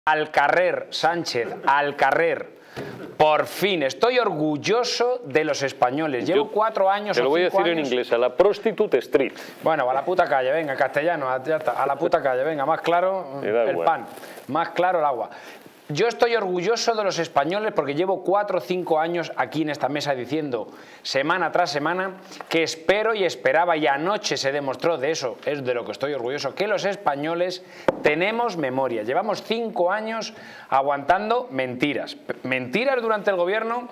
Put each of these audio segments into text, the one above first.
Al carrer, Sánchez, al carrer. Por fin, estoy orgulloso de los españoles. Llevo 4 años. Te lo voy a decir en inglés, a la Prostitute Street. Bueno, a la puta calle, venga, castellano, ya está, a la puta calle, venga, más claro el pan, más claro el agua. Yo estoy orgulloso de los españoles porque llevo 4 o 5 años aquí en esta mesa diciendo semana tras semana que espero y esperaba, y anoche se demostró, de eso es de lo que estoy orgulloso, que los españoles tenemos memoria. Llevamos 5 años aguantando mentiras. Mentiras durante el gobierno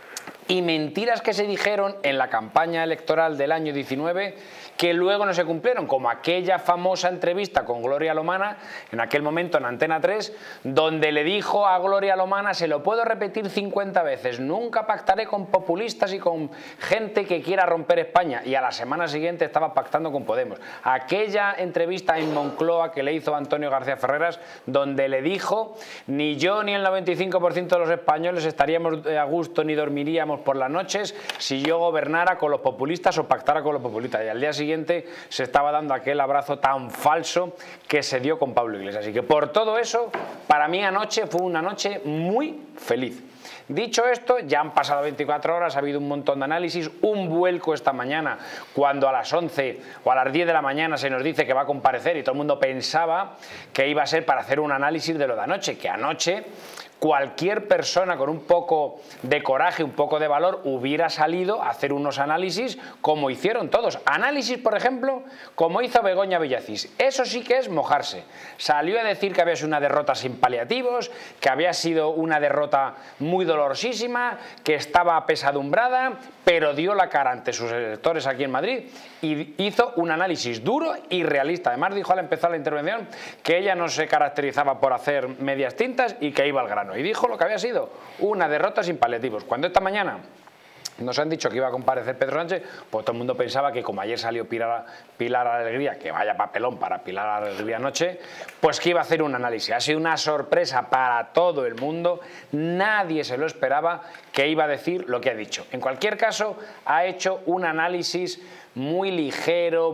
y mentiras que se dijeron en la campaña electoral del año 19 que luego no se cumplieron, como aquella famosa entrevista con Gloria Lomana, en aquel momento en Antena 3, donde le dijo a Gloria Lomana: se lo puedo repetir 50 veces, nunca pactaré con populistas y con gente que quiera romper España, y a la semana siguiente estaba pactando con Podemos. Aquella entrevista en Moncloa que le hizo Antonio García Ferreras, donde le dijo: ni yo ni el 95% de los españoles estaríamos a gusto ni dormiríamos por las noches si yo gobernara con los populistas o pactara con los populistas. Y al día siguiente se estaba dando aquel abrazo tan falso que se dio con Pablo Iglesias. Así que por todo eso, para mí anoche fue una noche muy feliz. Dicho esto, ya han pasado 24 horas, ha habido un montón de análisis, un vuelco esta mañana cuando a las 11 o a las 10 de la mañana se nos dice que va a comparecer y todo el mundo pensaba que iba a ser para hacer un análisis de lo de anoche, que anoche cualquier persona con un poco de coraje, un poco de valor, hubiera salido a hacer unos análisis como hicieron todos. Análisis, por ejemplo, como hizo Begoña Villacís. Eso sí que es mojarse. Salió a decir que había sido una derrota sin paliativos, que había sido una derrota muy dolorosísima, que estaba apesadumbrada, pero dio la cara ante sus electores aquí en Madrid y hizo un análisis duro y realista. Además dijo al empezar la intervención que ella no se caracterizaba por hacer medias tintas y que iba al grano. Y dijo lo que había sido una derrota sin paliativos. Cuando esta mañana nos han dicho que iba a comparecer Pedro Sánchez, pues todo el mundo pensaba que como ayer salió Pilar Alegría, que vaya papelón para Pilar Alegría anoche, pues que iba a hacer un análisis. Ha sido una sorpresa para todo el mundo, nadie se lo esperaba que iba a decir lo que ha dicho. En cualquier caso, ha hecho un análisis muy ligero,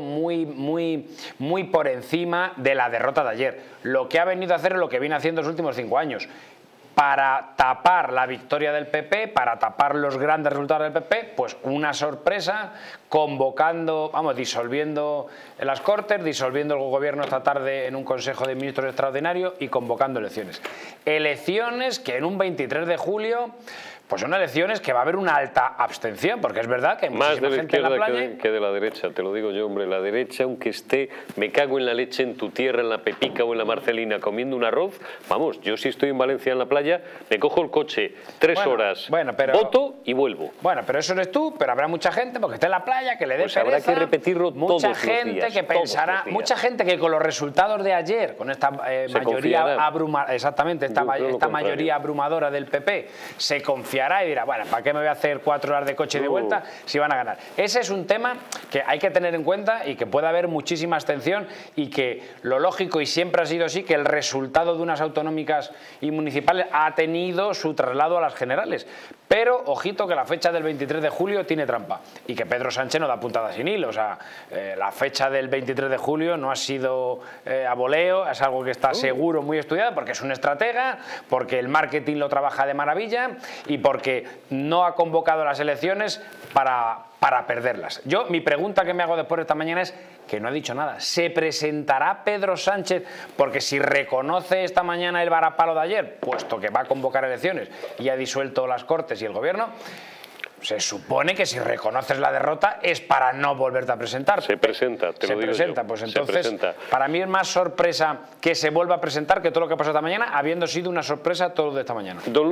muy por encima de la derrota de ayer. Lo que ha venido a hacer es lo que viene haciendo los últimos 5 años. Para tapar la victoria del PP, para tapar los grandes resultados del PP, pues una sorpresa, convocando, vamos, disolviendo las Cortes, disolviendo el gobierno esta tarde en un Consejo de Ministros extraordinario y convocando elecciones. Elecciones que en un 23 de julio... pues son elecciones que va a haber una alta abstención, porque es verdad que hay muchísima gente en la playa. Más de la izquierda que de la derecha, te lo digo yo, hombre. La derecha, aunque esté, me cago en la leche en tu tierra, en la Pepica o en la Marcelina, comiendo un arroz, vamos, yo si estoy en Valencia en la playa, me cojo el coche 3 horas, voto y vuelvo. Bueno, pero eso eres tú, pero habrá mucha gente, porque está en la playa, que le dé pereza. Habrá que repetirlo todos los días. Mucha gente que pensará, mucha gente que con los resultados de ayer, con esta mayoría abrumadora, exactamente, esta mayoría abrumadora del PP, se confiará y dirá: bueno, ¿para qué me voy a hacer 4 horas de coche de vuelta si van a ganar? Ese es un tema que hay que tener en cuenta y que puede haber muchísima abstención, y que lo lógico, y siempre ha sido así, que el resultado de unas autonómicas y municipales ha tenido su traslado a las generales. Pero, ojito, que la fecha del 23 de julio tiene trampa y que Pedro Sánchez no da puntada sin hilo. O sea, la fecha del 23 de julio no ha sido a voleo, es algo que está seguro, muy estudiado, porque es un estratega, porque el marketing lo trabaja de maravilla y porque no ha convocado las elecciones para perderlas. Yo, mi pregunta que me hago después de esta mañana es que no ha dicho nada. ¿Se presentará Pedro Sánchez? Porque si reconoce esta mañana el varapalo de ayer, puesto que va a convocar elecciones y ha disuelto las Cortes y el gobierno, se supone que si reconoces la derrota es para no volverte a presentar. Se presenta, te lo digo yo. Pues entonces, para mí es más sorpresa que se vuelva a presentar que todo lo que pasó esta mañana, habiendo sido una sorpresa todo lo de esta mañana.